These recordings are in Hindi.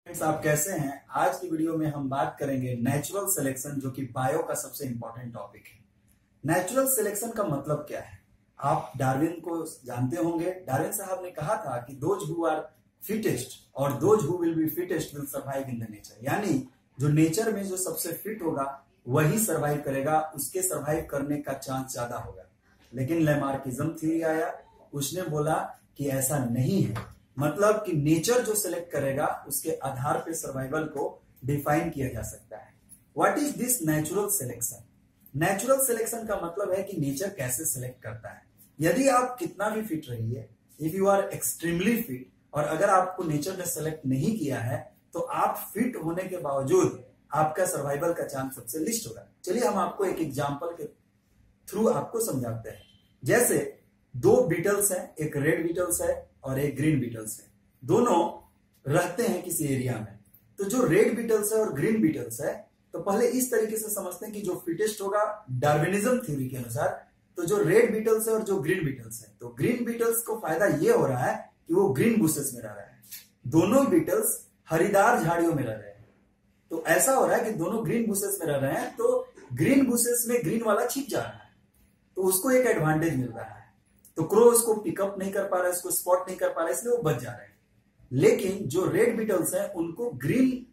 फ्रेंड्स, आप कैसे हैं। आज की वीडियो में हम बात करेंगे नेचुरल सिलेक्शन, जो कि बायो का सबसे इंपॉर्टेंट टॉपिक है। नेचुरल सिलेक्शन का मतलब क्या है? आप डार्विन को जानते होंगे। डार्विन साहब ने कहा था कि दोज हु आर फिटेस्ट और those who will be fittest will survive in the nature. यानी जो नेचर में जो सबसे फिट होगा वही सर्वाइव करेगा, उसके सर्वाइव करने का चांस ज्यादा होगा। लेकिन लैमार्किज्म थ्योरी आया, उसने बोला कि ऐसा नहीं है। मतलब कि नेचर जो सिलेक्ट करेगा उसके आधार पे सर्वाइवल को डिफाइन किया जा सकता है। What is this natural selection? Natural selection का मतलब है कि नेचर कैसे सिलेक्ट करता है। यदि आप कितना भी फिट रहिए, if you are extremely fit, और अगर आपको नेचर ने सिलेक्ट नहीं किया है तो आप फिट होने के बावजूद आपका सर्वाइवल का चांस सबसे लिस्ट होगा। चलिए हम आपको एक एग्जाम्पल के थ्रू आपको समझाते हैं। जैसे दो बीटल्स हैं, एक रेड बीटल्स है और एक ग्रीन बीटल्स है। दोनों रहते हैं किसी एरिया में। तो जो रेड बीटल्स है और ग्रीन बीटल्स है, तो पहले इस तरीके से समझते हैं कि जो फिटेस्ट होगा डार्विनिज्म थ्योरी के अनुसार, तो जो रेड बीटल्स है और जो ग्रीन बीटल्स है, तो ग्रीन बीटल्स को फायदा ये हो रहा है कि वो ग्रीन बुशेस में रह रहे हैं। दोनों बीटल्स हरिदार झाड़ियों में रह रहे हैं। तो ऐसा हो रहा है कि दोनों ग्रीन बुशेस में रह रहे हैं, तो ग्रीन बुशेस में ग्रीन वाला छिप जा रहा है, तो उसको एक एडवांटेज मिल रहा है। तो क्रो उसको पिकअप नहीं कर पा रहा है, उसको स्पॉट नहीं कर पा रहा है, इसलिए वो बच जा रहे हैं। लेकिन जो रेड बीटल्स हैं उनको ग्रीन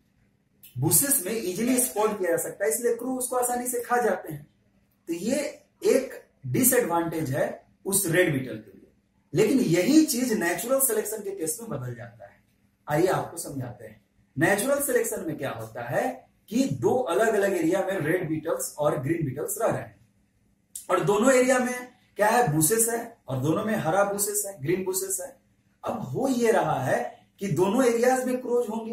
बुशेस में इजीली स्पॉट किया जा सकता है, इसलिए क्रो उसको आसानी से खा जाते हैं। तो ये एक डिसएडवांटेज है उस रेड बीटल के लिए। लेकिन यही चीज नेचुरल सिलेक्शन के केस में बदल जाता है। आइए आपको समझाते हैं। नेचुरल सिलेक्शन में क्या होता है कि दो अलग अलग एरिया में रेड बीटल्स और ग्रीन बीटल्स रह रहे हैं, और दोनों एरिया में क्या है, बुशेस है, और दोनों में हरा बुशेस है, ग्रीन बुशेस है। अब हो ये रहा है कि दोनों एरियाज में क्रोज होंगे।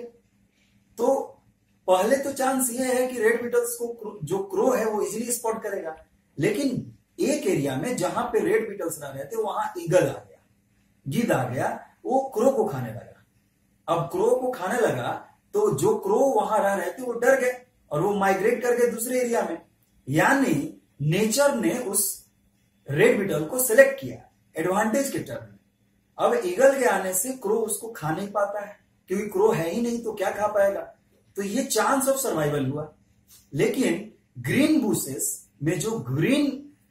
तो पहले तो चांस ये है कि रेड बीटल्स को जो क्रो है वो इजीली स्पॉट करेगा। लेकिन एक एरिया में जहां पे रेड बीटल्स रह रहे थे वहां ईगल आ गया, गिद्ध आ गया, वो क्रो को खाने लगा। अब क्रो को खाने लगा तो जो क्रो वहां रह रहे थे वो डर गए और वो माइग्रेट कर गए दूसरे एरिया में। यानी नेचर ने उस रेड बीटल को सिलेक्ट किया एडवांटेज के टर्म में। अब ईगल के आने से क्रो उसको खा नहीं पाता है, क्योंकि क्रो है ही नहीं, तो क्या खा पाएगा। तो ये चांस ऑफ सर्वाइवल हुआ। लेकिन ग्रीन बुशेस में जो ग्रीन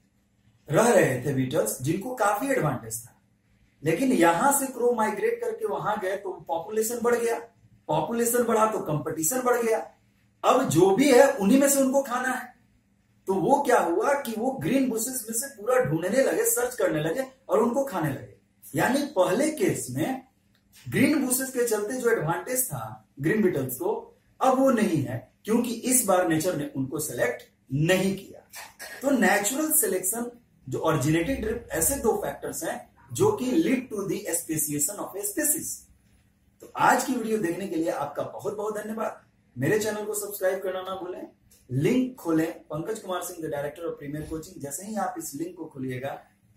रह रहे थे बीटल्स, जिनको काफी एडवांटेज था, लेकिन यहां से क्रो माइग्रेट करके वहां गए तो पॉपुलेशन बढ़ गया। पॉपुलेशन बढ़ा तो कंपटीशन बढ़ गया। अब जो भी है उन्हीं में से उनको खाना है। तो वो क्या हुआ कि वो ग्रीन बुशेस में से पूरा ढूंढने लगे, सर्च करने लगे और उनको खाने लगे। यानी पहले केस में ग्रीन बुशेस के चलते जो एडवांटेज था ग्रीन बीटल्स को, अब वो नहीं है, क्योंकि इस बार नेचर ने उनको सेलेक्ट नहीं किया। तो नेचुरल सिलेक्शन जो ऑरिजिनेटेड ड्रिफ्ट, ऐसे दो फैक्टर्स हैं जो कि lead to the speciation of a species. तो आज की वीडियो देखने के लिए आपका बहुत बहुत धन्यवाद। मेरे चैनल को सब्सक्राइब करना ना भूलें। लिंक खोलें, Pankaj Kumar Singh the director of Premier Coaching. जैसे ही आप इस लिंक को खोलिएगा,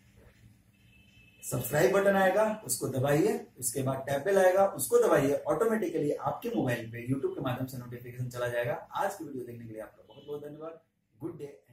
सब्सक्राइब बटन आएगा, उसको दबाइए। उसके बाद टैब बेल आएगा, उसको दबाइए। ऑटोमेटिकली आपके मोबाइल पे यूट्यूब के माध्यम से नोटिफिकेशन चला जाएगा। आज की वीडियो देखने के लिए आपका बहुत बहुत धन्यवाद। Good day.